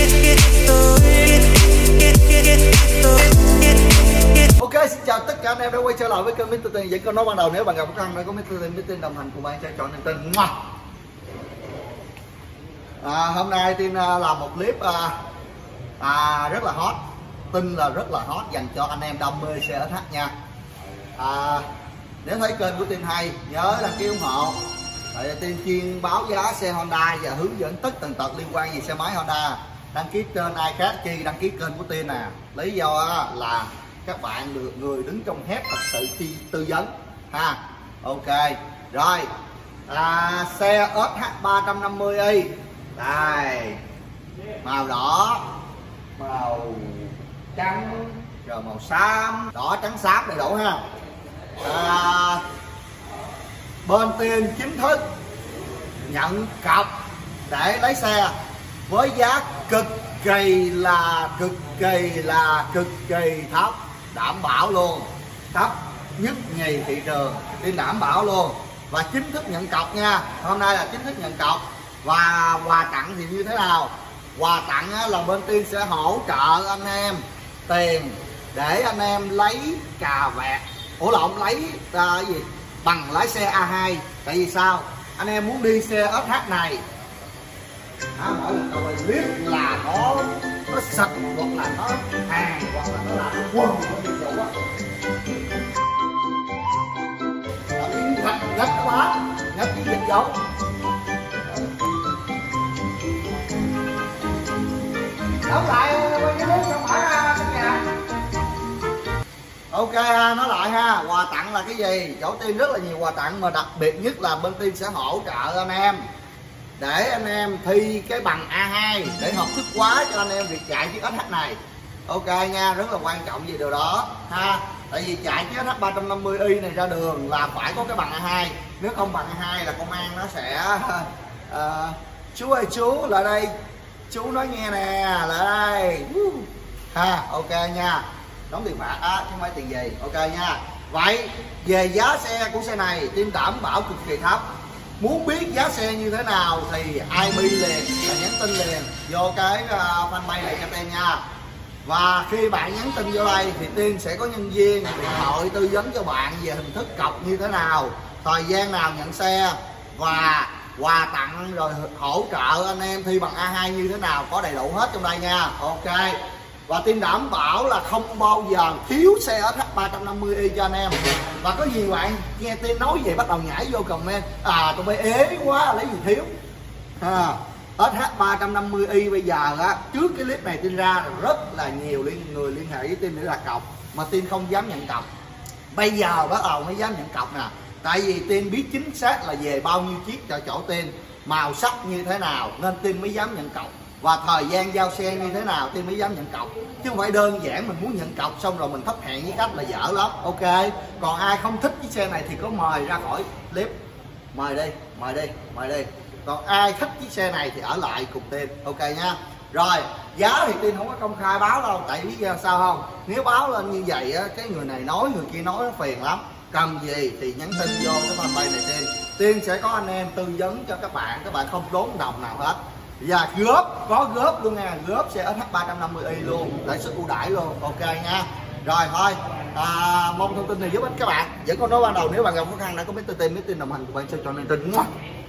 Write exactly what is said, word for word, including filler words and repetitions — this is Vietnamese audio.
Ok, xin chào tất cả anh em đã quay trở lại với kênh mít tơ Tiền. Vẫn câu nói ban đầu, nếu bạn gặp khó khăn, có mít tơ Tiền, mít Tiền đồng hành cùng bạn sẽ chọn niềm tin. À, hôm nay Tiên làm một clip à, à, rất là hot, tin là rất là hot dành cho anh em đam mê xe ét hát nha. À, nếu thấy kênh của Tiên hay, nhớ đăng ký ủng hộ. Tại Tiên chuyên báo giá xe Honda và hướng dẫn tất tần tật liên quan về xe máy Honda. Đăng ký kênh ai khác chi đăng ký kênh của Tiên nè. Lý do là các bạn được người đứng trong thép thật sự khi tư vấn ha. Ok rồi, à, xe ét hát ba trăm năm mươi i đây, màu đỏ, màu trắng, rồi màu xám, đỏ trắng xám đầy đủ ha. À, bên Tiên chính thức nhận cọc để lấy xe với giá cực kỳ là cực kỳ là cực kỳ thấp, đảm bảo luôn, thấp nhất nhì thị trường, Tiên đảm bảo luôn. Và chính thức nhận cọc nha, hôm nay là chính thức nhận cọc. Và quà tặng thì như thế nào? Quà tặng là bên Tiên sẽ hỗ trợ anh em tiền để anh em lấy cà vẹt, ủa lộn, lấy uh, cái gì bằng lái xe a hai. Tại vì sao? Anh em muốn đi xe ét hát này à, mỗi lần tôi biết là nó nó sạch, hoặc là nó hàng, hoặc là nó làm quần của dịch vụ á, ngắt ngắt các bạn, ngắt cái dịch vụ. Đóng lại cái nước trong mở ra trong nhà. Ok ha, nói lại ha, quà tặng là cái gì? Chỗ Tiên rất là nhiều quà tặng, mà đặc biệt nhất là bên Tiên sẽ hỗ trợ anh em để anh em thi cái bằng a hai để hợp thức hóa cho anh em việc chạy chiếc ét hát này. Ok nha, rất là quan trọng về điều đó ha. Tại vì chạy chiếc ét hát ba trăm năm mươi i này ra đường là phải có cái bằng a hai, nếu không bằng a hai là công an nó sẽ uh, chú ơi chú lại đây, chú nói nghe nè, lại đây ha. Ok nha, đóng tiền phạt á chứ không phải tiền gì. Ok nha. Vậy về giá xe của xe này Tiên đảm bảo cực kỳ thấp. Muốn biết giá xe như thế nào thì i bê liền, là nhắn tin liền vô cái uh, fanpage này cho Tiên nha. Và khi bạn nhắn tin vô đây thì Tiên sẽ có nhân viên điện thoại tư vấn cho bạn về hình thức cọc như thế nào, thời gian nào nhận xe, và quà tặng rồi hỗ trợ anh em thi bằng a hai như thế nào, có đầy đủ hết trong đây nha. Ok. Và Tiên đảm bảo là không bao giờ thiếu xe ét hát ba trăm năm mươi i cho anh em. Và có nhiều bạn nghe Tiên nói vậy bắt đầu nhảy vô comment, à tụi bay ế quá lấy gì thiếu à. ét hát ba trăm năm mươi i bây giờ á, trước cái clip này Tiên ra rất là nhiều liên người liên hệ với Tiên để đặt cọc, mà Tiên không dám nhận cọc. Bây giờ bắt đầu mới dám nhận cọc nè. Tại vì Tiên biết chính xác là về bao nhiêu chiếc cho chỗ Tiên, màu sắc như thế nào, nên Tiên mới dám nhận cọc. Và thời gian giao xe như thế nào Tiên mới dám nhận cọc. Chứ không phải đơn giản mình muốn nhận cọc xong rồi mình thất hẹn với cách là dở lắm. Ok. Còn ai không thích chiếc xe này thì có mời ra khỏi clip, mời đi, mời đi, mời đi. Còn ai thích chiếc xe này thì ở lại cùng Tiên. Ok nha. Rồi, giá thì Tiên không có công khai báo đâu. Tại lý do sao không? Nếu báo lên như vậy á, cái người này nói, người kia nói nó phiền lắm. Cần gì thì nhắn tin vô cái fanpage này Tiên. Tiên sẽ có anh em tư vấn cho các bạn. Các bạn không tốn đồng nào hết. Và góp, có góp luôn nha. Góp xe ét hát ba trăm năm mươi i luôn, lãi suất ưu đãi luôn. Ok nha. Rồi thôi, à, mong thông tin này giúp ích các bạn. Vẫn còn nói ban đầu, nếu bạn gặp khó khăn đã có mít tơ Tiền, mít Tiền đồng hành của bạn sẽ chọn niềm tin.